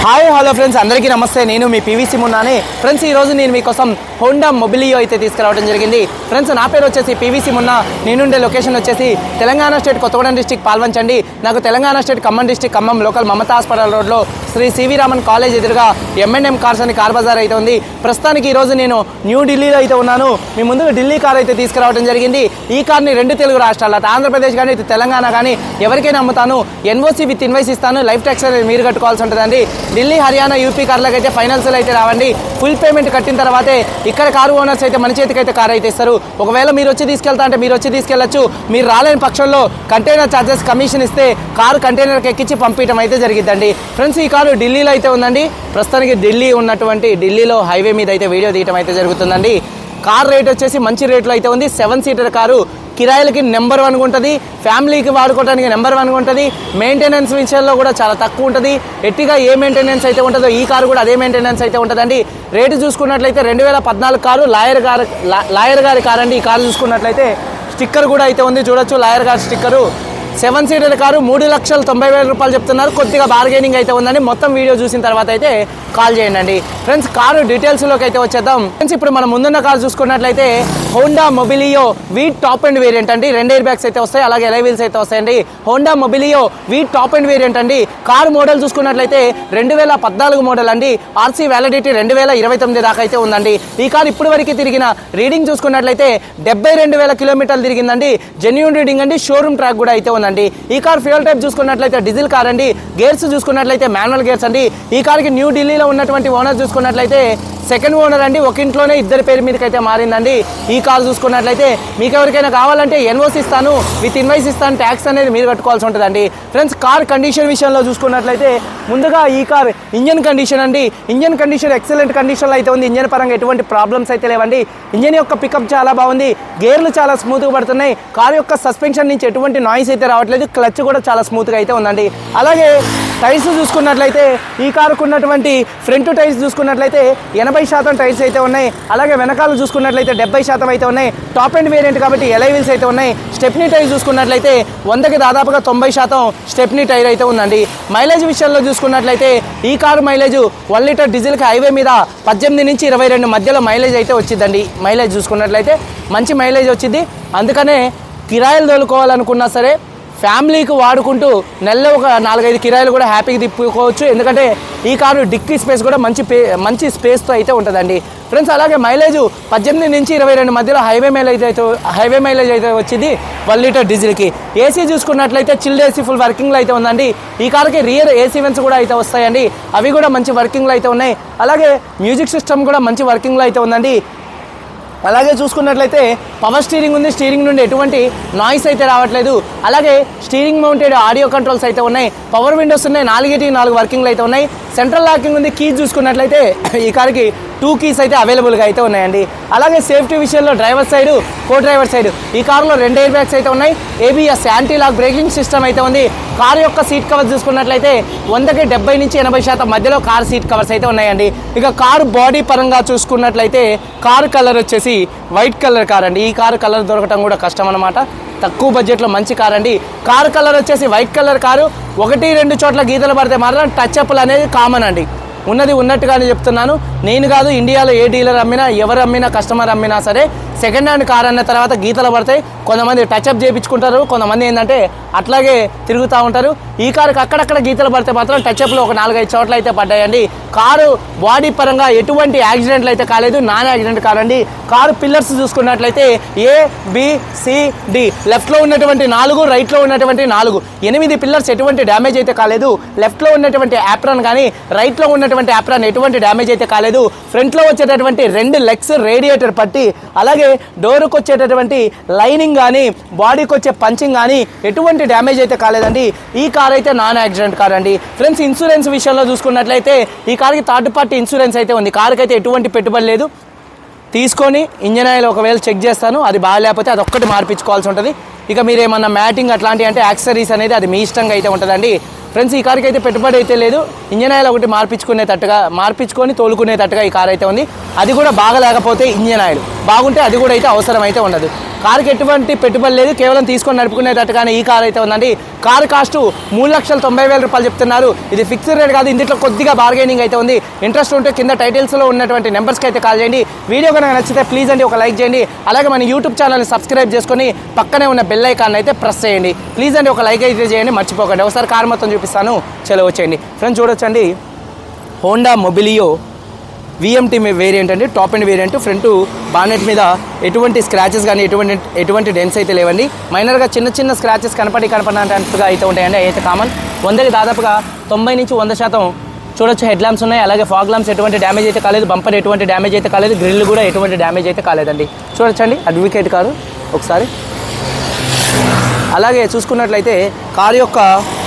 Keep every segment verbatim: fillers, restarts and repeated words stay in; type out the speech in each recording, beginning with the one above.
Hi hello friends, అందరికీ నమస్తే. నేను మీ పీవీసీ మున్నాని. ఫ్రెండ్స్, ఈరోజు నేను మీకోసం హోండా మొబిలియో అయితే తీసుకురావడం జరిగింది. ఫ్రెండ్స్, నా పేరు వచ్చేసి పీవీసీ మున్నా. నేనుండే లొకేషన్ వచ్చేసి తెలంగాణ స్టేట్ కొత్తగూడెం డిస్టిక్ పాల్వంచండి. నాకు Telangana state Khammam district Khammam local Mamata hospital రోడ్లో శ్రీ సివి రామన్ కాలేజ్ ఎదురుగా ఎంఎన్ఎం కార్స్ అని కార్ బజార్ అయితే ఉంది. ప్రస్తుతానికి ఈరోజు నేను న్యూ ఢిల్లీలో అయితే ఉన్నాను. మీ ముందుగా ఢిల్లీ కార్ అయితే తీసుకురావడం జరిగింది. ఈ కార్ని రెండు తెలుగు రాష్ట్రాలు, ఆంధ్రప్రదేశ్ కానీ ఇటు తెలంగాణ కానీ ఎవరికైనా అమ్ముతాను. ఎన్ఓసి విత్ ఇన్వాయిస్ ఇస్తాను. లైఫ్ ట్యాక్స్ అనేది మీరు కట్టుకోవాల్సి ఉంటుందండి. ఢిల్లీ, హర్యానా, యూపీ కార్లకు అయితే ఫైనాన్స్లో అయితే రావండి. ఫుల్ పేమెంట్ కట్టిన తర్వాతే ఇక్కడ కారు ఓనర్స్ అయితే మన చేతికి అయితే కార్ అయితే ఇస్తారు. ఒకవేళ మీరు వచ్చి తీసుకెళ్తా అంటే మీరు వచ్చి తీసుకెళ్లొచ్చు. మీరు రాలేని పక్షంలో కంటైనర్ ఛార్జెస్ కమిషన్ ఇస్తే కారు కంటైనర్కి ఎక్కించి పంపించడం అయితే జరిగిద్దండి. ఫ్రెండ్స్, ఈ కారు ఢిల్లీలో అయితే ఉందండి. ప్రస్తుతానికి ఢిల్లీ ఉన్నటువంటి ఢిల్లీలో హైవే మీద అయితే వీడియో తీయడం అయితే జరుగుతుందండి. కార్ రేట్ వచ్చేసి మంచి రేట్లో అయితే ఉంది. సెవెన్ సీటర్ కారు, కిరాయిలకి నెంబర్ వన్గా ఉంటుంది, ఫ్యామిలీకి వాడుకోవడానికి నెంబర్ వన్గా ఉంటుంది. మెయింటెనెన్స్ విషయంలో కూడా చాలా తక్కువ ఉంటుంది. ఎట్టిగా ఏ మెయింటెనెన్స్ అయితే ఉంటుందో ఈ కారు కూడా అదే మెయింటెనెన్స్ అయితే ఉంటుందండి. రేటు చూసుకున్నట్లయితే రెండు వేల పద్నాలుగు కారు, లాయర్ గారు లాయర్ గారి కారు అండి. ఈ కారు చూసుకున్నట్లయితే స్టిక్కర్ కూడా అయితే ఉంది, చూడొచ్చు లాయర్ గారి స్టిక్కరు. సెవెన్ సీటర్ కారు మూడు లక్షల తొంభై వేల రూపాయలు చెప్తున్నారు. కొద్దిగా బార్గెనింగ్ అయితే ఉందండి. మొత్తం వీడియో చూసిన తర్వాత అయితే కాల్ చేయండి. ఫ్రెండ్స్, కారు డీటెయిల్స్లోకి అయితే వచ్చేద్దాం. ఫ్రెండ్స్, ఇప్పుడు మనం ముందున్న కారు చూసుకున్నట్లయితే Honda Mobilio V top and variant అండి. రెండు ఎయిర్ బ్యాగ్స్ అయితే వస్తాయి, అలాగే ఎలై వీల్స్ అయితే వస్తాయండి. Honda Mobilio V top and variant అండి. కారు మోడల్ చూసుకున్నట్లయితే రెండు వేల పద్నాలుగు మోడల్ అండి. ఆర్సీ వ్యాలిడిటీ రెండు వేల ఇరవై తొమ్మిది దాకా అయితే ఉందండి. ఈ కారు ఇప్పటి వరకు తిరిగిన రీడింగ్ చూసుకున్నట్లయితే డెబ్బై రెండు వేల కిలోమీటర్లు తిరిగిందండి. జెన్యూన్ రీడింగ్ అండి. షోరూమ్ ట్రాక్ కూడా అయితే ఉందండి. ఈ కార్ ఫ్యూయల్ టైప్ చూసుకున్నట్లయితే డీజిల్ కార్ అండి. గేర్స్ చూసుకున్నట్లయితే మాన్యువల్ గేర్స్ అండి. ఈ కార్కి న్యూ ఢిల్లీలో ఉన్నటువంటి ఓనర్ చూసుకున్నట్లయితే సెకండ్ ఓనర్ అండి. ఒక ఇంట్లోనే ఇద్దరి పేరు మీదకి అయితే మారిందండి. ఈ కార్ చూసుకున్నట్లయితే మీకు ఎవరికైనా కావాలంటే ఎన్ఓసి ఇస్తాను, విత్ ఇన్వాయిస్ ఇస్తాను. ట్యాక్స్ అనేది మీరు కట్టుకోవాల్సి ఉంటుందండి. ఫ్రెండ్స్, కార్ కండిషన్ విషయంలో చూసుకున్నట్లయితే ముందుగా ఈ కార్ ఇంజన్ కండిషన్ అండి. ఇంజన్ కండిషన్ ఎక్సలెంట్ కండిషన్లో అయితే ఉంది. ఇంజన్ పరంగా ఎటువంటి ప్రాబ్లమ్స్ అయితే లేవండి. ఇంజన్ యొక్క పికప్ చాలా బాగుంది. గేర్లు చాలా స్మూత్గా పడుతున్నాయి. కార్ యొక్క సస్పెన్షన్ నుంచి ఎటువంటి నాయిస్ అయితే రావట్లేదు. క్లచ్ కూడా చాలా స్మూత్గా అయితే ఉందండి. అలాగే టైర్స్ చూసుకున్నట్లయితే ఈ కారుకు ఉన్నటువంటి ఫ్రంట్ టైర్స్ చూసుకున్నట్లయితే ఎనభై శాతం టైర్స్ అయితే ఉన్నాయి. అలాగే వెనకాల చూసుకున్నట్లయితే డెబ్బై శాతం అయితే ఉన్నాయి. టాప్ అండ్ వేరియంట్ కాబట్టి ఎలై వీల్స్ అయితే ఉన్నాయి. స్టెప్నీ టైర్ చూసుకున్నట్లయితే వందకి దాదాపుగా తొంభై శాతం స్టెప్నీ టైర్ అయితే ఉందండి. మైలేజ్ విషయంలో చూసుకున్నట్లయితే ఈ కారు మైలేజ్ వన్ లీటర్ డీజిల్కి హైవే మీద పద్దెనిమిది నుంచి ఇరవై రెండు మధ్యలో మైలేజ్ అయితే వచ్చిందండి. మైలేజ్ చూసుకున్నట్లయితే మంచి మైలేజ్ వచ్చింది. అందుకనే కిరాయిలు తోలుకోవాలనుకున్నా సరే ఫ్యామిలీకి వాడుకుంటూ నెలలో ఒక నాలుగైదు కిరాయిలు కూడా హ్యాపీగా తిప్పుకోవచ్చు. ఎందుకంటే ఈ కారు డిక్కీ స్పేస్ కూడా మంచి పే మంచి స్పేస్తో అయితే ఉంటుందండి. ఫ్రెండ్స్, అలాగే మైలేజ్ పద్దెనిమిది నుంచి ఇరవై రెండు మధ్యలో హైవే మైలేజ్ అయితే హైవే మైలేజ్ అయితే వచ్చింది వన్ లీటర్ డీజిల్కి. ఏసీ చూసుకున్నట్లయితే చిల్డ్ ఏసీ ఫుల్ వర్కింగ్లో అయితే ఉందండి. ఈ కార్కి రియర్ ఏసీ వెంట్స్ కూడా అయితే వస్తాయండి. అవి కూడా మంచి వర్కింగ్లో అయితే ఉన్నాయి. అలాగే మ్యూజిక్ సిస్టమ్ కూడా మంచి వర్కింగ్లో అయితే ఉందండి. అలాగే చూసుకున్నట్లయితే పవర్ స్టీరింగ్ ఉంది. స్టీరింగ్ నుండి ఎటువంటి నాయిస్ అయితే రావట్లేదు. అలాగే స్టీరింగ్ మౌంటెడ్ ఆడియో కంట్రోల్స్ అయితే ఉన్నాయి. పవర్ విండోస్ ఉన్నాయి. నాలుగేటి నాలుగు వర్కింగ్లు అయితే ఉన్నాయి. సెంట్రల్ లాకింగ్ ఉంది. కీస్ చూసుకున్నట్లయితే ఈ కార్కి టూ కీస్ అయితే అవైలబుల్గా అయితే ఉన్నాయండి. అలాగే సేఫ్టీ విషయంలో driver side, co driver side ఈ కారులో రెండు ఎయిర్ బ్యాగ్స్ అయితే ఉన్నాయి. ABS anti lock braking system అయితే ఉంది. కారు యొక్క సీట్ కవర్స్ చూసుకున్నట్లయితే వందకి డెబ్బై నుంచి ఎనభై శాతం మధ్యలో కారు సీట్ కవర్స్ అయితే ఉన్నాయండి. ఇక కారు బాడీ పరంగా చూసుకున్నట్లయితే కారు కలర్ వచ్చేసి వైట్ కలర్ కార్ అండి. ఈ కారు కలర్ దొరకటం కూడా కష్టం అన్నమాట. తక్కువ బడ్జెట్లో మంచి కార్ అండి. కారు కలర్ వచ్చేసి వైట్ కలర్ కారు. ఒకటి రెండు చోట్ల గీతలు పడితే మాత్రం టచ్ అప్లు అనేది కామన్ అండి. ఉన్నది ఉన్నట్టుగానే చెప్తున్నాను. నేను కాదు, ఇండియాలో ఏ డీలర్ అమ్మినా, ఎవరు అమ్మినా, కస్టమర్ అమ్మినా సరే సెకండ్ హ్యాండ్ కార్ అన్న తర్వాత గీతలు పడతాయి. కొంతమంది టచ్అప్ చేయించుకుంటారు, కొంతమంది ఏంటంటే అట్లాగే తిరుగుతూ ఉంటారు. ఈ కారుకి అక్కడక్కడ గీతలు పడితే మాత్రం టచ్అప్లు ఒక నాలుగైదు చోట్ల అయితే పడ్డాయండి. కారు బాడీ పరంగా ఎటువంటి యాక్సిడెంట్లు అయితే కాలేదు. నాన్ యాక్సిడెంట్ కారండి. కారు పిల్లర్స్ చూసుకున్నట్లయితే ఏ బి సి డి లెఫ్ట్లో ఉన్నటువంటి నాలుగు, రైట్లో ఉన్నటువంటి నాలుగు, ఎనిమిది పిల్లర్స్ ఎటువంటి డ్యామేజ్ అయితే కాలేదు. లెఫ్ట్లో ఉన్నటువంటి యాప్రాన్ కానీ రైట్లో ఉన్నటువంటి యాప్రాన్ ఎటువంటి డ్యామేజ్ అయితే కాలేదు. ఫ్రంట్లో వచ్చేటటువంటి రెండు లెగ్స్ రేడియేటర్ పట్టి, అలాగే డోర్కి వచ్చేటటువంటి లైనింగ్ కానీ బాడీకి వచ్చే పంచింగ్ కానీ ఎటువంటి డ్యామేజ్ అయితే కాలేదండి. ఈ కార్ అయితే నాన్ యాక్సిడెంట్ కార్ అండి. ఫ్రెండ్స్, ఇన్సూరెన్స్ విషయంలో చూసుకున్నట్లయితే ఈ కార్కి థర్డ్ పార్టీ ఇన్సూరెన్స్ అయితే ఉంది. కార్కి అయితే ఎటువంటి పెట్టుబడి లేదు. తీసుకొని ఇంజన్ ఆయిల్ ఒకవేళ చెక్ చేస్తాను, అది బాగాలేకపోతే అది ఒక్కటి మార్పించుకోవాల్సి ఉంటుంది. ఇక మీరు ఏమన్నా మ్యాటింగ్ అట్లాంటివి అంటే యాక్సరీస్ అనేది అది మీ ఇష్టంగా అయితే ఉంటుందండి. ఫ్రెండ్స్, ఈ కార్కి అయితే పెట్టుబడి అయితే లేదు. ఇంజన్ ఆయిల్ ఒకటి మార్పించుకునేటట్టుగా మార్పించుకొని తోలుకునేటట్టుగా ఈ కార్ అయితే ఉంది. అది కూడా బాగా లేకపోతే ఇంజన్ ఆయిల్ బాగుంటే అది కూడా అయితే అవసరం అయితే ఉండదు. కారుకి ఎటువంటి పెట్టుబడి లేదు, కేవలం తీసుకొని నడుపుకునేటట్టుగానే ఈ కార్ అయితే ఉందండి. కారు కాస్ట్ మూడు లక్షల తొంభై వేల రూపాయలు చెప్తున్నారు. ఇది ఫిక్స్డ్ రేట్ కాదు, ఇందులో కొద్దిగా బార్గెనింగ్ అయితే ఉంది. ఇంట్రెస్ట్ ఉంటే కింద టైటిల్స్లో ఉన్నటువంటి నెంబర్స్కి అయితే కాల్ చేయండి. వీడియో కనుక నచ్చితే ప్లీజ్ అండి ఒక లైక్ చేయండి. అలాగే మన యూట్యూబ్ ఛానల్ని సబ్స్క్రైబ్ చేసుకొని పక్కనే ఉన్న బెల్ ఐకాన్ అయితే ప్రెస్ చేయండి. ప్లీజ్ అండి ఒక లైక్ అయితే చేయండి, మర్చిపోకండి. ఒకసారి కార్ మొత్తం చూపిస్తాను, చలో వచ్చేయండి. ఫ్రెండ్స్ చూడొచ్చండి, హోండా మొబిలియో విఎంటీ వేరియంట్ అండి, top and variant. Front bonnet మీద ఎటువంటి స్క్రాచెస్ కానీ ఎటువంటి ఎటువంటి డెన్స్ అయితే లేవండి. మైనర్గా చిన్న చిన్న స్క్రాచెస్ కనపడి కనపడినట్టుగా అయితే ఉంటాయండి, అయితే కామన్. వందకి దాదాపుగా తొంభై నుంచి వంద శాతం చూడొచ్చు హెడ్ ల్యాంప్స్ ఉన్నాయి. అలాగే ఫాగ్ ల్యాంప్స్ ఎటువంటి డ్యామేజ్ అయితే కాలేదు, బంపర్ ఎటువంటి డ్యామేజ్ అయితే కాలేదు, గ్రిల్ కూడా ఎటువంటి డ్యామేజ్ అయితే కాలేదండి. చూడొచ్చండి అడ్వకేట్ కారు ఒకసారి. అలాగే చూసుకున్నట్లయితే కారు యొక్క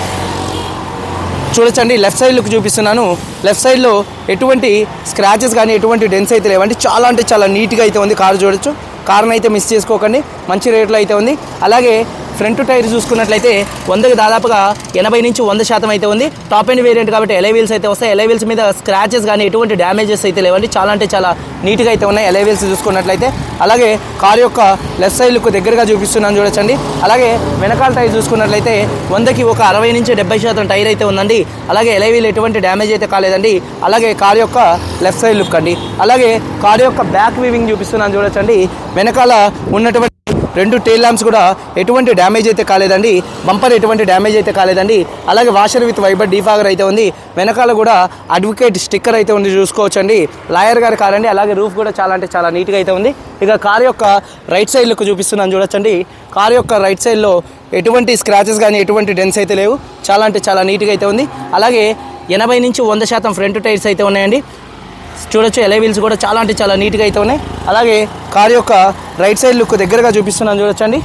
చూడొచ్చండి లెఫ్ట్ సైడ్ లుక్ చూపిస్తున్నాను. లెఫ్ట్ సైడ్లో ఎటువంటి స్క్రాచెస్ కానీ ఎటువంటి డెన్స్ అయితే లేవండి. చాలా అంటే చాలా నీట్గా అయితే ఉంది కారు. చూడొచ్చు, కార్ని అయితే మిస్ చేసుకోకండి, మంచి రేట్లో అయితే ఉంది. అలాగే ఫ్రంట్ టైర్ చూసుకున్నట్లయితే వందకి దాదాపుగా ఎనభై నుంచి వంద శాతం అయితే ఉంది. టాప్ అండ్ వేరియంట్ కాబట్టి ఎలై వీల్స్ అయితే వస్తాయి. ఎలై వీల్స్ మీద స్క్రాచెస్ కానీ ఎటువంటి డ్యామేజెస్ అయితే లేవండి. చాలా అంటే చాలా నీట్గా అయితే ఉన్నాయి ఎలై వీల్స్ చూసుకున్నట్లయితే. అలాగే కారు యొక్క లెఫ్ట్ సైడ్ లుక్ దగ్గరగా చూపిస్తున్నాను చూడొచ్చండి. అలాగే వెనకాల టైర్ చూసుకున్నట్లయితే వందకి ఒక అరవై నుంచి డెబ్బై శాతం టైర్ అయితే ఉందండి. అలాగే ఎలై వీల్ ఎటువంటి డ్యామేజ్ అయితే కాలేదండి. అలాగే కారు యొక్క లెఫ్ట్ సైడ్ లుక్ అండి. అలాగే కారు యొక్క బ్యాక్ వీవింగ్ చూపిస్తున్నాను చూడొచ్చండి. వెనకాల ఉన్నటువంటి రెండు టైల్ ల్యాంప్స్ కూడా ఎటువంటి డ్యామేజ్ అయితే కాలేదండి. బంపర్ ఎటువంటి డ్యామేజ్ అయితే కాలేదండి. అలాగే వాషర్ విత్ వైబర్ డీఫాగర్ అయితే ఉంది. వెనకాల కూడా అడ్వకేట్ స్టిక్కర్ అయితే ఉంది, చూసుకోవచ్చండి. లాయర్ గారి కార్ అండి. అలాగే రూఫ్ కూడా చాలా అంటే చాలా నీట్గా అయితే ఉంది. ఇక కారు యొక్క రైట్ సైడ్ లుక్ చూపిస్తున్నాను చూడొచ్చండి. కారు యొక్క రైట్ సైడ్లో ఎటువంటి స్క్రాచెస్ కానీ ఎటువంటి డెన్స్ అయితే లేవు. చాలా అంటే చాలా నీట్గా అయితే ఉంది. అలాగే ఎనభై నుంచి వంద శాతం ఫ్రంట్ టైర్స్ అయితే ఉన్నాయండి. చూడొచ్చు ఎలై వీల్స్ కూడా చాలా అంటే చాలా నీట్గా అయితే ఉన్నాయి. అలాగే కారు యొక్క రైట్ సైడ్ లుక్ దగ్గరగా చూపిస్తున్నాను చూడొచ్చండి.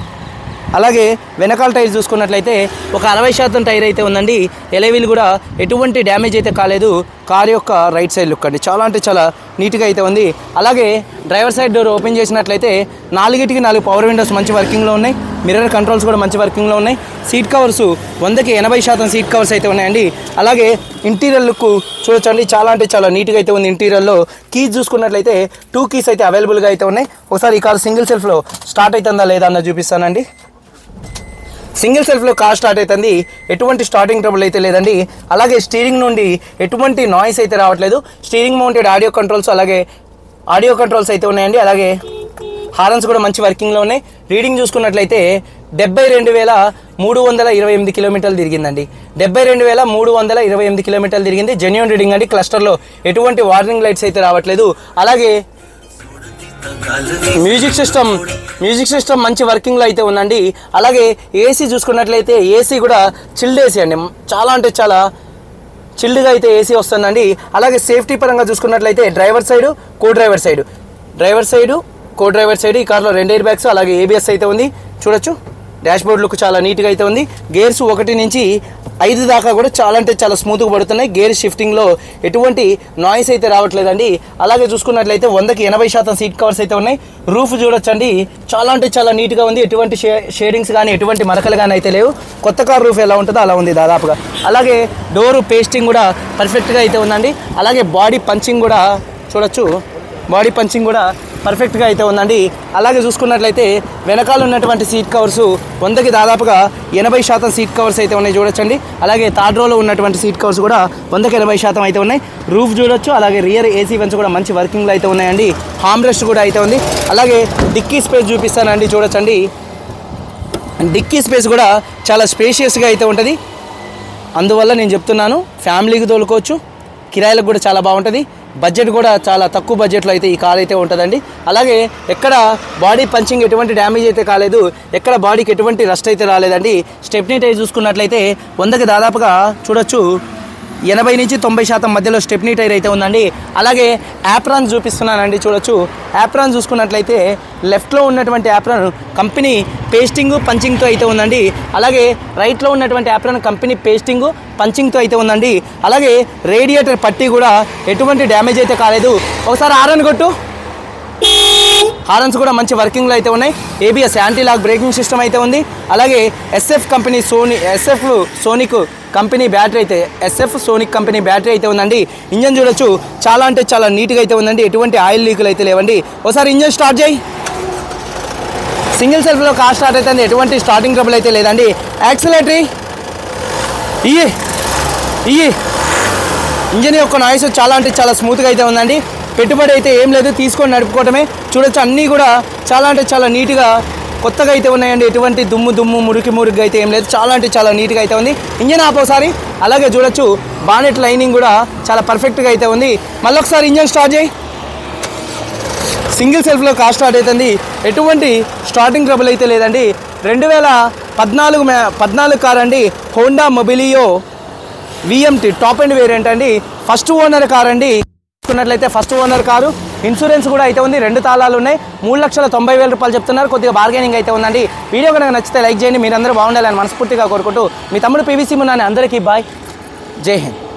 అలాగే వెనకాల టైర్ చూసుకున్నట్లయితే ఒక అరవై శాతం టైర్ అయితే ఉందండి. ఎలై వీల్ కూడా ఎటువంటి డ్యామేజ్ అయితే కాలేదు. కారు యొక్క రైట్ సైడ్ లుక్ అండి, చాలా అంటే చాలా నీట్గా అయితే ఉంది. అలాగే డ్రైవర్ సైడ్ డోర్ ఓపెన్ చేసినట్లయితే నాలుగిటికి నాలుగు పవర్ విండోస్ మంచి వర్కింగ్లో ఉన్నాయి. మిర్రర్ కంట్రోల్స్ కూడా మంచి వర్కింగ్లో ఉన్నాయి. సీట్ కవర్స్ వందకి ఎనభై శాతం సీట్ కవర్స్ అయితే ఉన్నాయండి. అలాగే ఇంటీరియర్ లుక్ చూడొచ్చండి, చాలా అంటే చాలా నీట్గా అయితే ఉంది. ఇంటీరియర్లో కీస్ చూసుకున్నట్లయితే టూ కీస్ అయితే అవైలబుల్గా అయితే ఉన్నాయి. ఒకసారి ఈ కార్ సింగిల్ సెల్ఫ్లో స్టార్ట్ అవుతుందా లేదా అన్న చూపిస్తానండి. సింగిల్ సెల్ఫ్లో కార్ స్టార్ట్ అవుతుంది, ఎటువంటి స్టార్టింగ్ ట్రబుల్ అయితే లేదండి. అలాగే స్టీరింగ్ నుండి ఎటువంటి నాయిస్ అయితే రావట్లేదు. స్టీరింగ్ మౌంటెడ్ ఆడియో కంట్రోల్స్ అలాగే ఆడియో కంట్రోల్స్ అయితే ఉన్నాయండి. అలాగే హారన్స్ కూడా మంచి వర్కింగ్లో ఉన్నాయి. రీడింగ్ చూసుకున్నట్లయితే డెబ్బై రెండు వేల మూడు వందల ఇరవై ఎనిమిది కిలోమీటర్లు తిరిగిందండి. డెబ్బై రెండు వేల మూడు వందల ఇరవై ఎనిమిది కిలోమీటర్లు తిరిగింది. జెన్యూన్ రీడింగ్ అండి. క్లస్టర్లో ఎటువంటి వార్నింగ్ లైట్స్ అయితే రావట్లేదు. అలాగే మ్యూజిక్ సిస్టమ్ మ్యూజిక్ సిస్టమ్ మంచి వర్కింగ్లో అయితే ఉందండి. అలాగే ఏసీ చూసుకున్నట్లయితే ఏసీ కూడా చిల్డ్ ఏసీ అండి, చాలా అంటే చాలా చిల్డ్గా అయితే ఏసీ వస్తుందండి. అలాగే సేఫ్టీ పరంగా చూసుకున్నట్లయితే driver side co driver side driver side co driver side ఈ కార్లో రెండు ఎయిర్ బ్యాగ్స్ అలాగే ఏబిఎస్ అయితే ఉంది. చూడొచ్చు డాష్ బోర్డ్ లుక్ చాలా నీట్గా అయితే ఉంది. గేర్స్ ఒకటి నుంచి ఐదు దాకా కూడా చాలా అంటే చాలా స్మూత్గా పడుతున్నాయి. గేర్ షిఫ్టింగ్లో ఎటువంటి నాయిస్ అయితే రావట్లేదండి. అలాగే చూసుకున్నట్లయితే వందకి ఎనభై శాతం సీట్ కవర్స్ అయితే ఉన్నాయి. రూఫ్ చూడొచ్చండి, చాలా అంటే చాలా నీట్గా ఉంది. ఎటువంటి షే షేడింగ్స్ కానీ ఎటువంటి మరకలు కానీ అయితే లేవు. కొత్త కార్ రూఫ్ ఎలా ఉంటుందో అలా ఉంది దాదాపుగా. అలాగే డోరు పేస్టింగ్ కూడా పర్ఫెక్ట్గా అయితే ఉందండి. అలాగే బాడీ పంచింగ్ కూడా చూడొచ్చు, బాడీ పంచింగ్ కూడా పర్ఫెక్ట్గా అయితే ఉందండి. అలాగే చూసుకున్నట్లయితే వెనకాల ఉన్నటువంటి సీట్ కవర్స్ వందకి దాదాపుగా ఎనభై శాతం సీట్ కవర్స్ అయితే ఉన్నాయి చూడొచ్చండి. అలాగే థర్డ్ రోలో ఉన్నటువంటి సీట్ కవర్స్ కూడా వందకి ఎనభై శాతం అయితే ఉన్నాయి. రూఫ్ చూడొచ్చు. అలాగే రియర్ ఏసీ వెన్స్ కూడా మంచి వర్కింగ్లో అయితే ఉన్నాయండి. హామ్ రెస్ట్ కూడా అయితే ఉంది. అలాగే డిక్కీ స్పేస్ చూపిస్తానండి చూడొచ్చండి. డిక్కీ స్పేస్ కూడా చాలా స్పేషియస్గా అయితే ఉంటుంది. అందువల్ల నేను చెప్తున్నాను, ఫ్యామిలీకి తోలుకోవచ్చు, కిరాయిలకు కూడా చాలా బాగుంటుంది. బడ్జెట్ కూడా చాలా తక్కువ బడ్జెట్లో అయితే ఈ కార్ అయితే ఉంటుందండి. అలాగే ఎక్కడ బాడీ పంచింగ్ ఎటువంటి డ్యామేజ్ అయితే కాలేదు, ఎక్కడ బాడీకి ఎటువంటి రస్ట్ అయితే రాలేదండి. స్టెప్నీ టైర్ చూసుకున్నట్లయితే వందకి దాదాపుగా చూడొచ్చు ఎనభై నుంచి తొంభై శాతం మధ్యలో స్టెప్నీ టైర్ అయితే ఉందండి. అలాగే యాప్రాన్ చూపిస్తున్నానండి చూడొచ్చు. యాప్రాన్ చూసుకున్నట్లయితే లెఫ్ట్లో ఉన్నటువంటి యాప్రాన్ కంపెనీ పేస్టింగ్ పంచింగ్తో అయితే ఉందండి. అలాగే రైట్లో ఉన్నటువంటి యాప్రాన్ కంపెనీ పేస్టింగ్ పంచింగ్తో అయితే ఉందండి. అలాగే రేడియేటర్ పట్టీ కూడా ఎటువంటి డ్యామేజ్ అయితే కాలేదు. ఒకసారి ఆరన్ కొట్టు. హారన్స్ కూడా మంచి వర్కింగ్లో అయితే ఉన్నాయి. ABS anti lock braking system అయితే ఉంది. అలాగే SF company Sony SF sonic company battery అయితే ఎస్ఎఫ్ సోనిక్ కంపెనీ బ్యాటరీ అయితే ఉందండి. ఇంజన్ చూడొచ్చు, చాలా అంటే చాలా నీట్గా అయితే ఉందండి. ఎటువంటి ఆయిల్ లీకులు అయితే లేవండి. ఒకసారి ఇంజన్ స్టార్ట్ చేయి. సింగిల్ సెల్ఫ్లో కార్ స్టార్ట్ అవుతుంది, ఎటువంటి స్టార్టింగ్ ట్రబుల్ అయితే లేదండి. యాక్సిలేటరీ ఇయ్యి ఇయ్యి ఇంజన్ యొక్క నాయిస్ చాలా అంటే చాలా స్మూత్గా అయితే ఉందండి. పెట్టుబడి అయితే ఏం లేదు, తీసుకొని నడుపుకోవటమే. చూడొచ్చు అన్నీ కూడా చాలా అంటే చాలా నీట్గా కొత్తగా అయితే ఉన్నాయండి. ఎటువంటి దుమ్ము దుమ్ము మురికి మురికి అయితే ఏం లేదు, చాలా అంటే చాలా నీట్గా అయితే ఉంది. ఇంజన్ ఆప్ ఒకసారి. అలాగే చూడొచ్చు బానెట్ లైనింగ్ కూడా చాలా పర్ఫెక్ట్గా అయితే ఉంది. మళ్ళీ ఒకసారి ఇంజన్ స్టార్ట్ చేయి. సింగిల్ సెల్ఫ్లో కార్ స్టార్ట్ అవుతుంది, ఎటువంటి స్టార్టింగ్ ట్రబుల్ అయితే లేదండి. రెండు వేల పద్నాలుగు మే పద్నాలుగు కార్ అండి, Honda Mobilio VMT top and variant అండి. ఫస్ట్ ఓనర్ కార్ అండి. చూసుకున్నట్లయితే ఫస్ట్ ఓనర్ కారు, ఇన్సూరెన్స్ కూడా అయితే ఉంది. రెండు తాళాలు ఉన్నాయి. మూడు లక్షల తొంభై వేల రూపాయలు చెప్తున్నారు. కొద్దిగా బార్గెనింగ్ అయితే ఉందండి. వీడియో కనుక నచ్చితే లైక్ చేయండి. మీరందరూ బాగుండాలని మనస్ఫూర్తిగా కోరుకుంటూ మీ తమ్ముడు పీవీసీ మున్నాని. అందరికీ బాయ్, జై హింద్.